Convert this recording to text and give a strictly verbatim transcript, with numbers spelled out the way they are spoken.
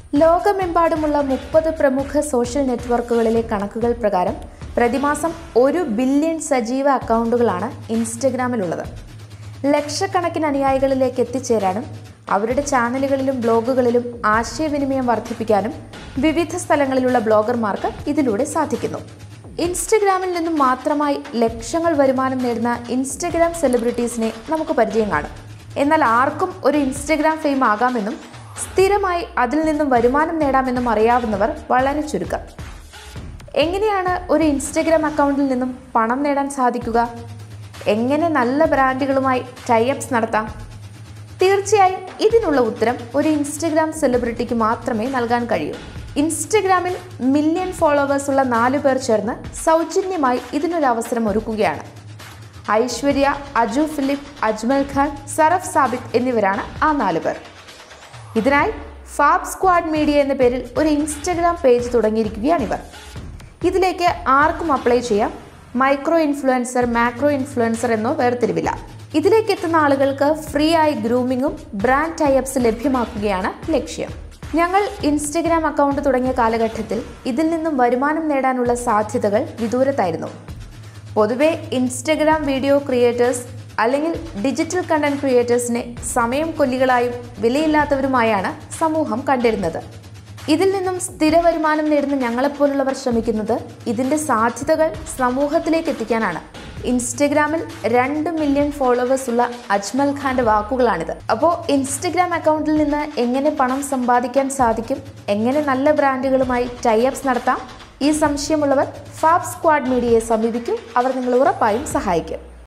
ലോകമെമ്പാടുമുള്ള മുപ്പത് പ്രമുഖ സോഷ്യൽ നെറ്റ്വർക്കുകളിലെ കണക്കുകൾ പ്രകാരം പ്രതിമാസം ഒരു ബില്യൺ സജീവ അക്കൗണ്ടുകളാണ് ഇൻസ്റ്റഗ്രാമിലുള്ളത്. ലക്ഷക്കണക്കിന് അനുയായികളിലേക്ക് എത്തിച്ചേരാനും അവരുടെ ചാനലുകളിലും ബ്ലോഗുകളിലും ആശയവിനിമയം വർദ്ധിപ്പിക്കാനും വിവിധ സ്ഥലങ്ങളിലുള്ള ബ്ലോഗർമാർക്ക് ഇതിലൂടെ സാധിക്കുന്നു. ഇൻസ്റ്റഗ്രാമിൽ നിന്നും മാത്രമായി ലക്ഷങ്ങൾ വരുമാനം നേടുന്ന ഇൻസ്റ്റഗ്രാം സെലിബ്രിറ്റീസിനെ നമുക്ക് പരിചയം കാണും. എന്നാൽ ആർക്കും ഒരു ഇൻസ്റ്റഗ്രാം ഫെയിം ആകാമെന്നും സ്ഥിരമായി അതിൽ നിന്നും വരുമാനം നേടാമെന്നും അറിയാവുന്നവർ വളരെ ചുരുക്കം. എങ്ങനെയാണ് ഒരു ഇൻസ്റ്റഗ്രാം അക്കൗണ്ടിൽ നിന്നും പണം നേടാൻ സാധിക്കുക? എങ്ങനെ നല്ല ബ്രാൻഡുകളുമായി ടൈഅപ്സ് നടത്താം? തീർച്ചയായും ഇതിനുള്ള ഉത്തരം ഒരു ഇൻസ്റ്റഗ്രാം സെലിബ്രിറ്റിക്ക് മാത്രമേ നൽകാൻ കഴിയൂ. ഇൻസ്റ്റഗ്രാമിൽ മില്യൺ ഫോളോവേഴ്സ് ഉള്ള നാലു പേർ ചേർന്ന് സൗജന്യമായി ഇതിനൊരു അവസരം ഒരുക്കുകയാണ്. ഐശ്വര്യ, അജു ഫിലിപ്പ്, അജ്മൽ ഖാൻ, സറഫ് സാബിത്ത് എന്നിവരാണ് ആ നാലു പേർ. ഇതിനായി ഫാബ് സ്ക്വാഡ് മീഡിയ എന്ന പേരിൽ ഒരു ഇൻസ്റ്റഗ്രാം പേജ് തുടങ്ങിയിരിക്കുകയാണിവർ. ഇതിലേക്ക് ആർക്കും അപ്ലൈ ചെയ്യാം. മൈക്രോ ഇൻഫ്ലുവൻസർ, മാക്രോ ഇൻഫ്ലുവൻസർ എന്നോ വേർതിരിവില്ല. ഇതിലേക്ക് എത്തുന്ന ആളുകൾക്ക് ഫ്രീ ആയി ഗ്രൂമിങ്ങും ബ്രാൻഡ് ടൈഅപ്സ് ലഭ്യമാക്കുകയാണ് ലക്ഷ്യം. ഞങ്ങൾ ഇൻസ്റ്റഗ്രാം അക്കൗണ്ട് തുടങ്ങിയ കാലഘട്ടത്തിൽ ഇതിൽ നിന്നും വരുമാനം നേടാനുള്ള സാധ്യതകൾ വിദൂരത്തായിരുന്നു. പൊതുവെ ഇൻസ്റ്റഗ്രാം വീഡിയോ ക്രിയേറ്റേഴ്സ് അല്ലെങ്കിൽ ഡിജിറ്റൽ കണ്ടന്റ് ക്രിയേറ്റേഴ്സിനെ സമയം കൊല്ലികളായും വിലയില്ലാത്തവരുമായാണ് സമൂഹം കണ്ടിരുന്നത്. ഇതിൽ നിന്നും സ്ഥിര വരുമാനം നേടുന്ന ഞങ്ങളെപ്പോലുള്ളവർ ശ്രമിക്കുന്നത് ഇതിൻ്റെ സാധ്യതകൾ സമൂഹത്തിലേക്ക് എത്തിക്കാനാണ്. ഇൻസ്റ്റഗ്രാമിൽ രണ്ട് മില്യൺ ഫോളോവേഴ്സ് ഉള്ള അജ്മൽ ഖാന്റെ വാക്കുകളാണിത്. അപ്പോൾ ഇൻസ്റ്റഗ്രാം അക്കൗണ്ടിൽ നിന്ന് എങ്ങനെ പണം സമ്പാദിക്കാൻ സാധിക്കും, എങ്ങനെ നല്ല ബ്രാൻഡുകളുമായി ടൈഅപ്സ് നടത്താം, ഈ സംശയമുള്ളവർ ഫാബ് സ്ക്വാഡ് മീഡിയയെ സമീപിക്കും. അവർ നിങ്ങളെ ഉറപ്പായും സഹായിക്കും.